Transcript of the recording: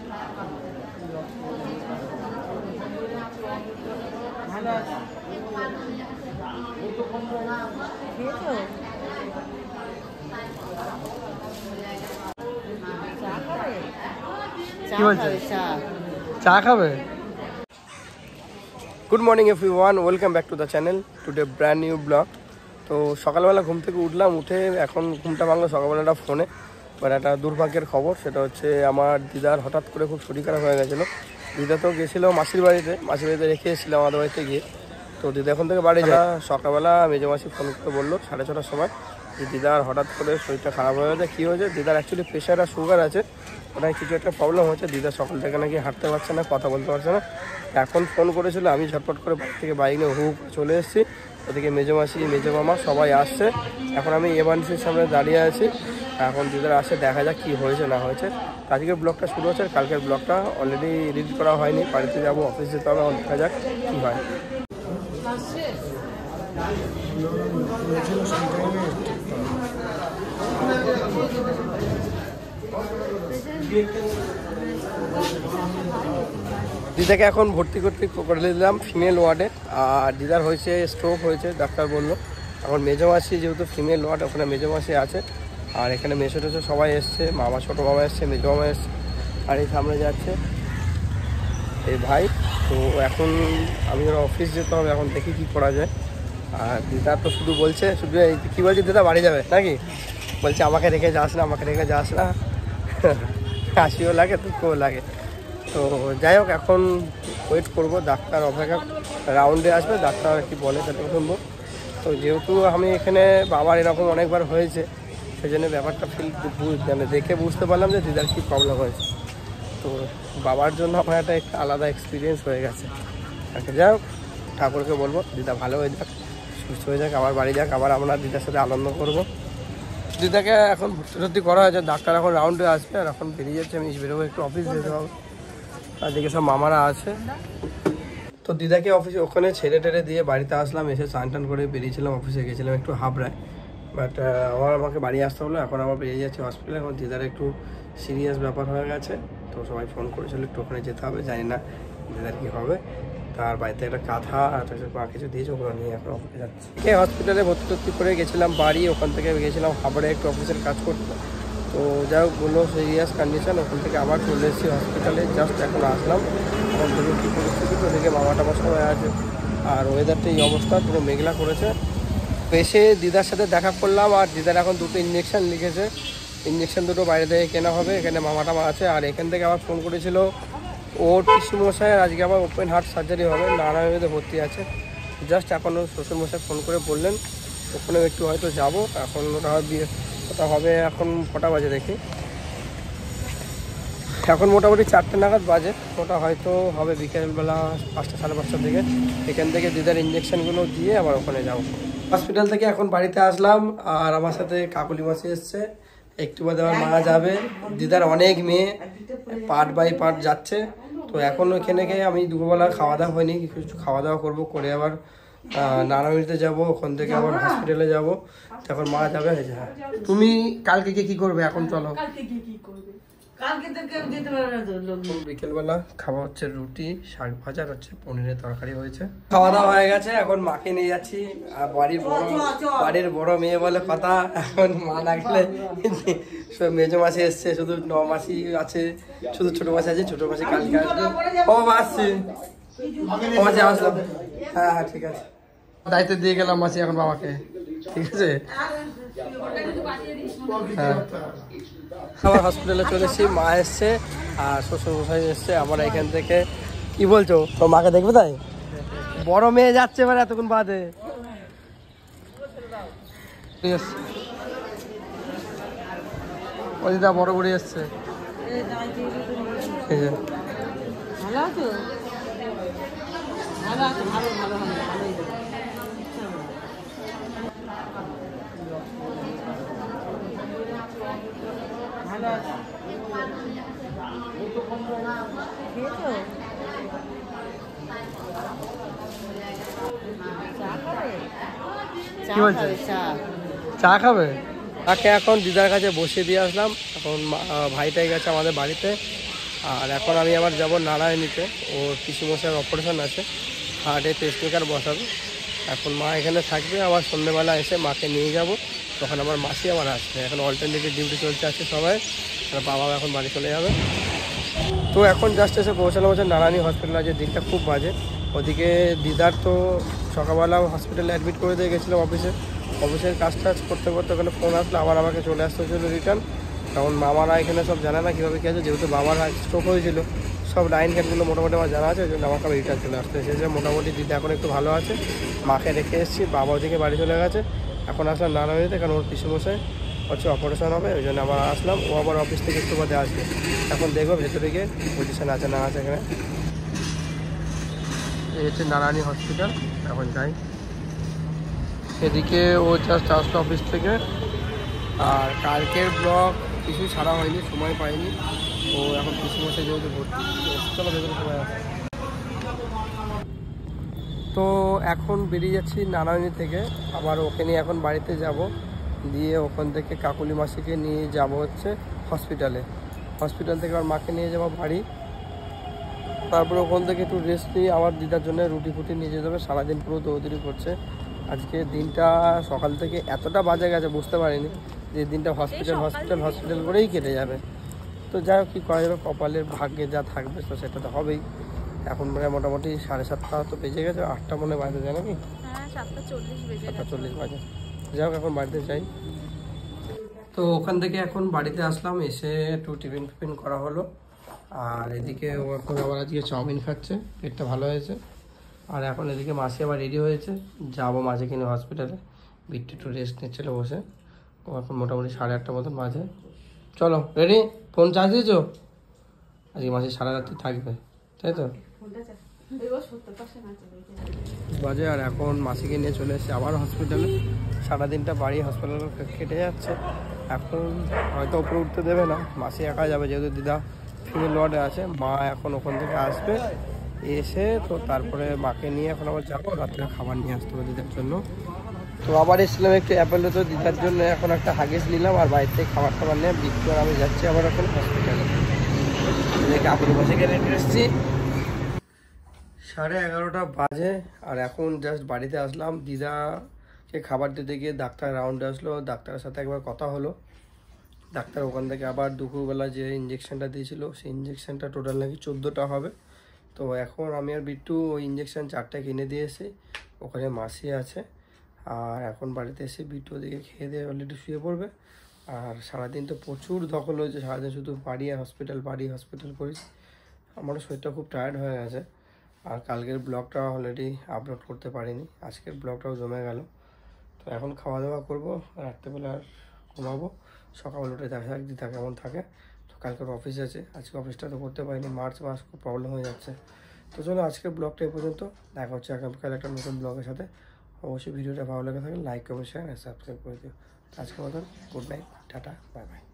ভালো আছে। কি বলছে? চা খাবে? Good morning everyone, welcome back to the channel, today brand new blog. তো সকালবেলা ঘুম থেকে উঠলাম, উঠে এখন ঘুমটা ভাঙলো সকালবেলাটা ফোনে। বাট একটা দুর্ভাগ্যের খবর, সেটা হচ্ছে আমার দিদার হঠাৎ করে খুব শরীর খারাপ হয়ে গেছিলো। দিদা তো গেছিলো মাসির বাড়িতে রেখে এসেছিলো আমাদের বাড়িতে গিয়ে। তো দিদা এখন থেকে বাড়ি যায়। সকালবেলা মেজো মাসি ফোন করে বললো 6:30টার সময় যে দিদার হঠাৎ করে শরীরটা খারাপ হয়ে গেছে। কী হয়েছে? দিদার অ্যাকচুয়ালি প্রেশার আর সুগার আছে, ওটায় কিছু একটা প্রবলেম হচ্ছে। দিদা সকাল থেকে নাকি হাঁটতে পারছে না, কথা বলতে পারছে না। এখন ফোন করেছিল, আমি ঝটপট করে বাড়ি থেকে বাইক নিয়ে চলে এসেছি। ওদিকে মেজো মাসি, মেজো মামা সবাই আসছে। এখন আমি এমার্জেন্সির সামনে দাঁড়িয়ে আছি। এখন দিদার আসে, দেখা যাক কী হয়েছে না হয়েছে। আজকের ব্লগটা শুরু হচ্ছে, কালকের ব্লগটা অলরেডি এডিট করা হয়নি। বাড়িতে যাবো, অফিস যেতে হবে, দেখা যাক কী হয়। দিদাকে এখন ভর্তি করে দিলাম ফিমেল ওয়ার্ডে। আর দিদার হয়েছে স্ট্রোক হয়েছে, ডাক্তার বললো। এখন মেজো মাসি যেহেতু ফিমেল ওয়ার্ড, ওখানে মেজো মাসি আছে। আর এখানে মেসো টেসো সবাই এসছে, মামা, ছোটো মামা এসছে, মেজো মামা এসছে। আর এই সামনে যাচ্ছে এই ভাই। তো এখন আমি অফিস যেতে হবে, এখন দেখি কী করা যায়। আর দিদা তো শুধু বলছে, শুধু কী বলছে, দিদা বাড়ি যাবে নাকি? বলছে আমাকে রেখে যাস না, আমাকে রেখে যাস না। হাসিও লাগে, দুঃখও লাগে। তো যাই হোক, এখন ওয়েট করবো, ডাক্তার অপেক্ষা রাউন্ডে আসবে, ডাক্তার কি বলে সেটা শুনবো। তো যেহেতু আমি এখানে বাবার এরকম অনেকবার হয়েছে, সেই জন্য ব্যাপারটা মানে দেখে বুঝতে পারলাম যে দিদার কী প্রবলেম হয়েছে। তো বাবার জন্য আমার একটা আলাদা এক্সপিরিয়েন্স হয়ে গেছে। যাই হোক, ঠাকুরকে বলবো দিদা ভালো হয়ে যাক, সুস্থ হয়ে যাক, আবার বাড়ি যাক, আবার আমরা দিদার সাথে আনন্দ করবো। দিদাকে এখন ভর্তি করা হয়েছে, ডাক্তার এখন রাউন্ডে আসবে। আর এখন বেরিয়ে যাচ্ছে, আমি বেরোবো, একটু অফিস যেতে হবে। আর দিকে সব মামারা আছে। তো দিদাকে অফিসে ওখানে ছেড়ে দিয়ে বাড়িতে আসলাম, এসে স্নান টান করে বেরিয়েছিলাম, অফিসে গেছিলাম একটু হাবড়ায়। বাট আমাকে বাড়ি আসতে হলো, এখন আবার বেরিয়ে যাচ্ছে হসপিটালে। এখন দিদার একটু সিরিয়াস ব্যাপার হয়ে গেছে। তো সবাই ফোন করেছিল, একটু ওখানে যেতে হবে, জানি না দিদার কী হবে। তার বাড়িতে একটা কাঁথা আর কিছু দিয়েছে, ওগুলো নিয়ে এখন অফিসে যাচ্ছে। হসপিটালে ভর্তি করে গেছিলাম বাড়ি, ওখান থেকে গেছিলাম হাবড়ে একটু অফিসের কাজ করতে। তো যাই হোক, বললো সিরিয়াস কন্ডিশন, ওখান থেকে আবার চলে এসেছি হসপিটালে, জাস্ট এখন আসলাম। এখন থেকে কী পরিস্থিতি, তো দেখে মামা টামা সবাই আছে। আর ওয়েদারটা এই অবস্থা, পুরো মেঘলা করেছে। এসে দিদার সাথে দেখা করলাম, আর দিদার এখন দুটো ইঞ্জেকশন লিখেছে। ইঞ্জেকশন দুটো বাইরে থেকে কেনা হবে, এখানে মামা টামা আছে। আর এখান থেকে আবার ফোন করেছিল ওর পিসিমশাই, আজকে আবার ওপেন হার্ট সার্জারি হবে, নারায়ণীতে ভর্তি আছে। জাস্ট এখন শ্বশুরমশাই ফোন করে বললেন ওখানেও একটু হয়তো যাবো। এখন ওটা হবে এখন কটা বাজে দেখি, এখন মোটামুটি 4টে নাগাদ বাজে। ওটা হয়তো হবে বিকেলবেলা 5টা, 5:30টার দিকে। এখান থেকে দিদার ইঞ্জেকশনগুলো দিয়ে আবার ওখানে যাবো। হসপিটাল থেকে এখন বাড়িতে আসলাম, আর আমার সাথে কাকুলি মাসি এসছে, একটু বাদে আমার মা যাবে। দিদার অনেক মেয়ে পার্ট বাই পার্ট যাচ্ছে। তো এখন ওইখানে গিয়ে আমি দুপুরবেলা খাওয়া দাওয়া হয়নি, কিছু খাওয়া দাওয়া করবো, করে আবার নারায়ণীতে যাবো, ওখান থেকে আবার হসপিটালে যাবো। এখন মা যাবে। হ্যাঁ, তুমি কালকে কি করবে? এখন চলো। বিকেলবেলা খাওয়া হচ্ছে রুটি, শাক ভাজা, হচ্ছে পনিরের তরকারি হয়েছে। খাওয়া দাওয়া হয়ে গেছে, এখন মাকে নিয়ে যাচ্ছি। আর বাড়ির বড় মেয়ে বলে কথা, এখন মা না গেলে মেজো মাসি এসছে, শুধু মাসি আছে, শুধু ছোট মাসি আছে। ছোট মাসি কালকে আসবে। ও আসছি, ও মাসি আসলাম। হ্যাঁ ঠিক আছে, দায়িত্ব দিয়ে গেলাম মাসি এখন বাবাকে, ঠিক আছে। হ্যাঁ, আবার হসপিটালে চলে এসেছি, মা এসছে আর শ্বশুরমশাই এসছে। আমরা এখান থেকে কি বলছো, তো মাকে দেখবে তাই? বড় মেয়ে যাচ্ছে এবার এতক্ষণ বাদে। দিদা বড় বুড়ি এসছে। ভালো আছে। কি বলছে? চা খাবে? তাকে এখন দিদার কাছে বসিয়ে দিয়ে আসলাম। এখন ভাইটাই গেছে আমাদের বাড়িতে। আর এখন আমি আবার যাব নারায়ণীতে, ওর পিসিমশাইয়ের অপারেশন আছে, হার্টে পেসমেকার বসাবে। এখন মা এখানে থাকবে, আবার সন্ধ্যেবেলা এসে মাকে নিয়ে যাব, তখন আমার মাসি আবার আসবে। এখন অল্টারনেটিভ ডিউটি চলছে আছে সবাই, আর বাবাও এখন বাড়ি চলে যাবে। তো এখন জাস্ট এসে পৌঁছানো হচ্ছে নারায়ণী হসপিটাল। আছে দিনটা খুব বাজে, ওদিকে দিদার তো সকালবেলা হসপিটালে অ্যাডমিট করে দিয়ে গেছিলাম অফিসের কাজ টাজ করতে করতে ওখানে ফোন আসলো, আবার আমাকে চলে আসতে হচ্ছিলো রিটার্ন। কারণ মামারা এখানে সব জানে না কীভাবে কী আছে, যেহেতু বাবার স্ট্রোক হয়েছিল, সব লাইন ঘাটগুলো মোটামুটি আমার জানা আছে, ওই জন্য আমাকে আবার রিটার্ন চলে আসতে এসেছে। মোটামুটি দিদা এখন একটু ভালো আছে, মাকে রেখে এসেছি, বাবা ওদিকে বাড়ি চলে গেছে। এখন আসলাম নারায়ণীতে, কারণ ওর পিসিমশাই হচ্ছে অপারেশন হবে, ওই জন্য আবার আসলাম। ও আবার অফিস থেকে একটু বাদে আসবে। এখন দেখবো ভেতরে গিয়ে পজিশন আছে না আছে এখানে। এই হচ্ছে নারায়ণী হসপিটাল, এখন যাই। এদিকে ও জাস্ট আসলো অফিস থেকে। আর কালকের ব্লগ কিছু ছাড়া হয়নি, সময় পাইনি। ও এখন পিসিমশাই যেহেতু ভর্তি, চলো ভেতরে সময় আছে। তো এখন বেরিয়ে যাচ্ছি নারায়ণী থেকে, আবার ওকে নিয়ে এখন বাড়িতে যাব, দিয়ে ওখান থেকে কাকুলি মাসিকে নিয়ে যাব হচ্ছে হসপিটালে। হসপিটাল থেকে আবার মাকে নিয়ে যাবো বাড়ি, তারপরে ওখান থেকে একটু রেস্ট নিয়ে আবার দিদার জন্য রুটি ফুটি নিয়ে যেতে হবে। সারাদিন পুরো দৌড়দৌড়ি করছে। আজকে দিনটা সকাল থেকে এতটা বাজে গেছে বুঝতে পারিনি, যে দিনটা হসপিটাল করেই কেটে যাবে। তো যাই হোক, কী করা যাবে, কপালের ভাগ্যে যা থাকবে তো সেটা তো হবেই। এখন মানে মোটামুটি 7:30 তো বেজে গেছে, 8টা মনে বাজে যায় নাকি? 7:40 বাজে। যাই হোক, এখন বাড়িতে যাই। তো ওখান থেকে এখন বাড়িতে আসলাম, এসে একটু টিফিন করা হলো। আর এদিকে ও এখন আবার আজকে চাউমিন খাচ্ছে, পেটটা ভালো হয়েছে। আর এখন এদিকে মাসি আবার রেডি হয়েছে, যাবো মাঝে কিনে হসপিটালে। বিট্টু একটু রেস্ট নিচ্ছিল বসে। ও এখন মোটামুটি 8:30 মতন বাজে। চলো রেডি, ফোন চার্জ দিয়েছো? আজকে মাসি সারা রাত্রি থাকবে, তাই তো? বাজে। আর এখন মাসিকে নিয়ে চলে এসেছে আবার হসপিটালে। সারাদিনটা বাড়ি হসপিটালে কেটে যাচ্ছে। এখন হয়তো উপরে উঠতে দেবে না, মাসি একা যাবে, যেহেতু দিদা ফিমেল ওয়ার্ডে আছে। মা এখন ওখান থেকে আসবে, এসে তো তারপরে মাকে নিয়ে এখন আবার যাবো, রাত্রে খাবার নিয়ে আসতে হবে দিদার জন্য। তো আবার এসেছিলাম একটু অ্যাপেলে, তো দিদার জন্য এখন একটা হাগিস নিলাম, আর বাড়ির থেকে খাবার টাবার নিয়ে বিট্টু আর আমি যাচ্ছি আবার এখন হসপিটালে। কাকুর পাশে গিয়ে রেডি এসেছি। 11:30 বাজে, আর এখন জাস্ট বাড়িতে আসলাম। দিদাকে খাবার দিতে গিয়ে ডাক্তার রাউন্ডে আসলো, ডাক্তারের সাথে একবার কথা হলো। ডাক্তার ওখান থেকে আবার দুপুরবেলা যে ইঞ্জেকশনটা দিয়েছিল, সেই ইঞ্জেকশনটা টোটাল নাকি 14টা হবে। তো এখন আমি আর বিট্টু ওই ইঞ্জেকশন 4টা কিনে দিয়েছি, ওখানে মাসি আছে। আর এখন বাড়িতে এসে বিট্টু ওদিকে খেয়ে দিয়ে অলরেডি শুয়ে পড়বে। আর সারাদিন তো প্রচুর দখল হয়েছে, সারাদিন শুধু বাড়ি আর হসপিটাল করেছি। আমারও শরীরটা খুব টায়ার্ড হয়ে গেছে। আর কালকের ব্লগটা অলরেডি আপলোড করতে পারিনি, আজকের ব্লগটাও জমে গেল। তো এখন খাওয়া দাওয়া করবো, রাত্রেবেলা আর ঘুমাবো, সকাল উঠে দেখা যাক দিদা কেমন থাকে। তো কালকের অফিস আছে, আজকে অফিসটা তো করতে পারিনি, মার্চ মাস খুব প্রবলেম হয়ে যাচ্ছে। তো চলো আজকের ব্লগটা এই পর্যন্ত, দেখা হচ্ছে আগামীকাল একটা নতুন ব্লগের সাথে। অবশ্যই ভিডিওটা ভালো লেগে থাকে লাইক কমেন্ট শেয়ার আর সাবস্ক্রাইব করে দিও। আজকের মতন good night, tata, bye by.